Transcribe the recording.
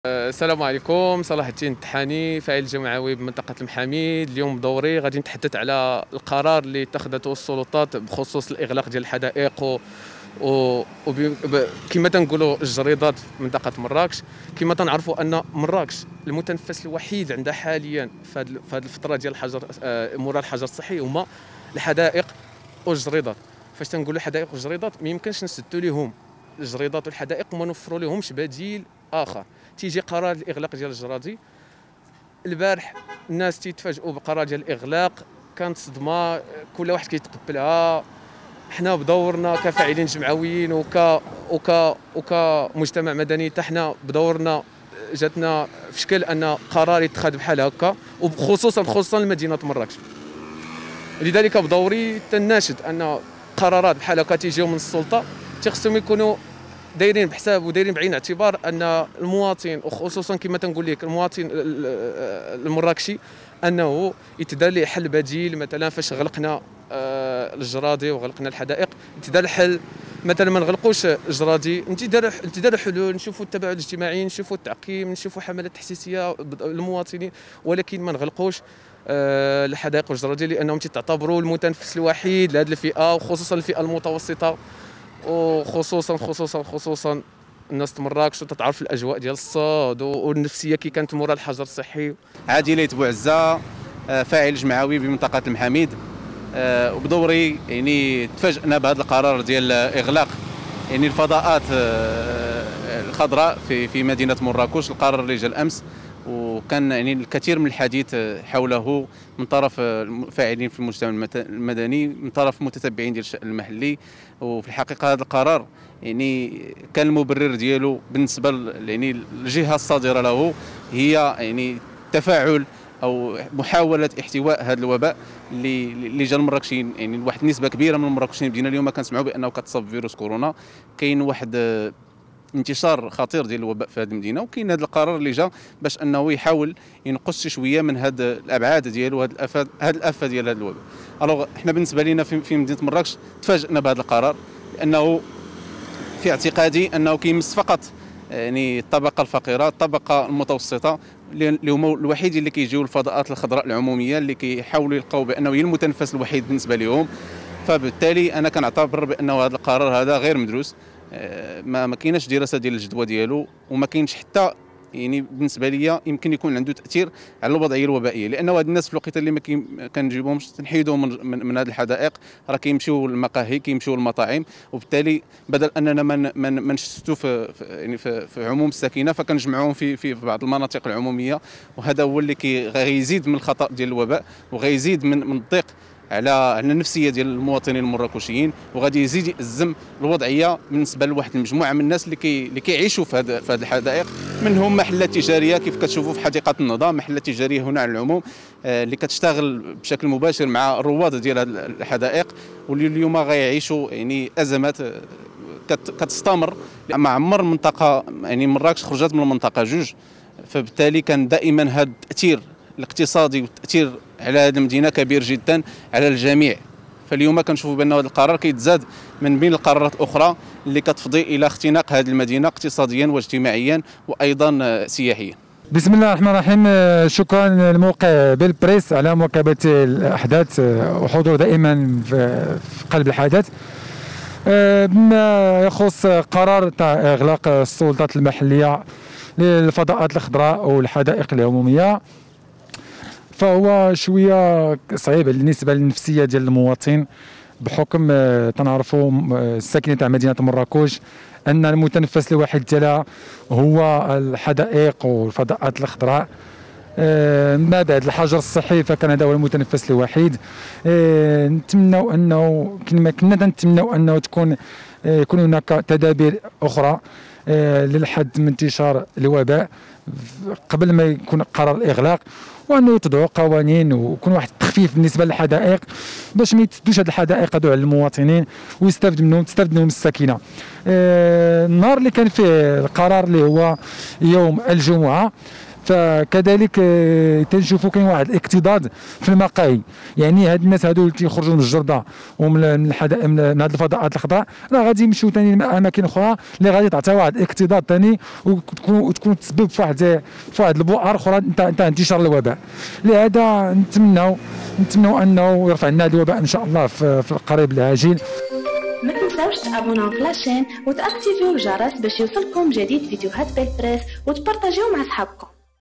السلام عليكم. صلاح الدين التحاني، فاعل جمعوي بمنطقة المحاميد. اليوم بدوري غادي نتحدث على القرار اللي اتخذته السلطات بخصوص الإغلاق ديال الحدائق كما تنقولوا الجريدات في منطقة مراكش. كما تنعرفوا أن مراكش المتنفس الوحيد عندها حاليا في هذه الفترة ديال الحجر مورا الحجر الصحي هما الحدائق والجريدات. فاش تنقولوا حدائق والجريدات ما يمكنش نسدوا لهم الجريدات والحدائق وما نوفروا لهمش بديل آخر. تيجي قرار الاغلاق ديال الجرادي البارح، الناس تيتفاجئوا بقرار ديال الاغلاق، كانت صدمه كل واحد كيتقبلها. حنا بدورنا كفاعلين جمعويين وكمجتمع مدني، حتى حنا بدورنا جاتنا في شكل ان قرار يتخذ بحال هكا، وخصوصا لمدينه مراكش. لذلك بدوري تناشد ان قرارات بحال هكا تيجيو من السلطه تيخصهم يكونوا دايرين بحساب ودايرين بعين الاعتبار ان المواطن، وخصوصا كما تنقول لك المواطن المراكشي، انه يتدار ليه حل بديل. مثلا فاش غلقنا الجرادي وغلقنا الحدائق، يتدار حل. مثلا ما نغلقوش الجرادي، انتدار حلول، نشوفوا التباعد الاجتماعي، نشوفوا التعقيم، نشوفوا حملات تحسيسيه للمواطنين، ولكن ما نغلقوش الحدائق والجرادي لانهم تعتبروا المتنفس الوحيد لهذه الفئه، وخصوصا الفئه المتوسطه، وخصوصا الناس مراكش وتتعرف الاجواء ديال الصاد والنفسيه كي كانت مورا الحجر الصحي. عادلة بوعزة، فاعل جمعوي بمنطقة المحاميد. وبدوري تفاجئنا بهذا القرار ديال اغلاق الفضاءات الخضراء في مدينة مراكش. القرار اللي جا الامس، وكان الكثير من الحديث حوله من طرف الفاعلين في المجتمع المدني، من طرف متتبعين ديال الشأن المحلي. وفي الحقيقه هذا القرار كان المبرر ديالو بالنسبه للجهه الصادره له هي تفاعل او محاوله احتواء هذا الوباء اللي جا المراكشيين. واحد النسبه كبيره من المراكشيين بدينا اليوم كنسمعوا بانه كتصاب بفيروس كورونا. كاين واحد انتشار خطير ديال الوباء في هذه المدينه، وكاين هذا القرار اللي جا باش انه يحاول ينقص شويه من هذه الابعاد ديالو، هذه الافه ديال هذا الوباء. الوغ حنا بالنسبه لنا في مدينه مراكش تفاجئنا بهذا القرار، لانه في اعتقادي انه كيمس فقط الطبقه الفقيره، الطبقه المتوسطه، اللي هما الوحيدين اللي كيجيو الفضاءات الخضراء العموميه، اللي كيحاولوا يلقاو بانه هي المتنفس الوحيد بالنسبه لهم. فبالتالي انا كنعتبر بانه هذا القرار هذا غير مدروس. ما كايناش دراسه ديال الجدوى ديالو، وما كاينش حتى بالنسبه لي يمكن يكون عنده تاثير على الوضعيه الوبائيه، لانه هاد الناس في الوقيته اللي ما كنجيبوهمش تنحيدوهم من هذه الحدائق، راه كيمشيو للمقاهي، كيمشيو للمطاعم. وبالتالي بدل اننا ما نشتتوا في عموم الساكنه، فكنجمعوهم في بعض المناطق العموميه، وهذا هو اللي غيزيد من الخطا ديال الوباء، وغيزيد من الضيق على النفسيه ديال المواطنين المراكشيين، وغادي يزيد يأزم الوضعيه بالنسبه لواحد المجموعه من الناس اللي كيعيشوا في هذه الحدائق. منهم محلات تجاريه كيف كتشوفوا في حديقه النهضه، محلات تجاريه هنا على العموم اللي كتشتغل بشكل مباشر مع الرواد ديال هذه الحدائق، واللي اليوم غيعيشوا ازمات كتستمر. مع عمر المنطقه مراكش خرجت من المنطقه جوج، فبالتالي كان دائما هذا التاثير الاقتصادي والتاثير على هذه المدينه كبير جدا على الجميع. فاليوم كنشوفوا بان هذا القرار كيتزاد من بين القرارات الاخرى اللي كتفضي الى اختناق هذه المدينه اقتصاديا واجتماعيا وايضا سياحيا. بسم الله الرحمن الرحيم. شكرا لموقع بالبريس على مواكبه الاحداث وحضور دائما في قلب الحدث. بما يخص قرار تاع اغلاق السلطات المحليه للفضاءات الخضراء والحدائق العموميه، فهو شويه صعيب بالنسبه للنفسيه ديال المواطن، بحكم تنعرفوا الساكنه تاع مدينه مراكش ان المتنفس الوحيد ديالها هو الحدائق والفضاءات الخضراء. ما بعد الحجر الصحي فكان هذا هو المتنفس الوحيد. نتمنوا انه كنا نتمنوا انه يكون هناك تدابير اخرى للحد من انتشار الوباء قبل ما يكون قرار الاغلاق، وانه يتضعوا قوانين ويكون واحد التخفيف بالنسبه للحدائق باش ما يتسدوش هذه الحدائق هذو على المواطنين ويستافد منهم الساكنه. النهار اللي كان فيه القرار اللي هو يوم الجمعه، فكذلك تنشوفوا كاين واحد الاكتضاد في المقاهي. يعني هاد الناس هادو اللي تيخرجوا من الجرده ومن الحدائق من هاد الفضاءات الخضراء راه غادي يمشيو ثاني لاماكن اخرى اللي غادي تعطي واحد الاكتضاد ثاني وتكون تسبب في واحد البؤر اخرى نتاع انتشار الوباء. لهذا نتمنوا انه يرفع لنا الوباء ان شاء الله في القريب العاجل. ما تنساوش تابوناو في لاشين وتاكتيفيو الجرس باش يوصلكم جديد فيديوهات بالبريس وتبارطاجيو مع صحابكم.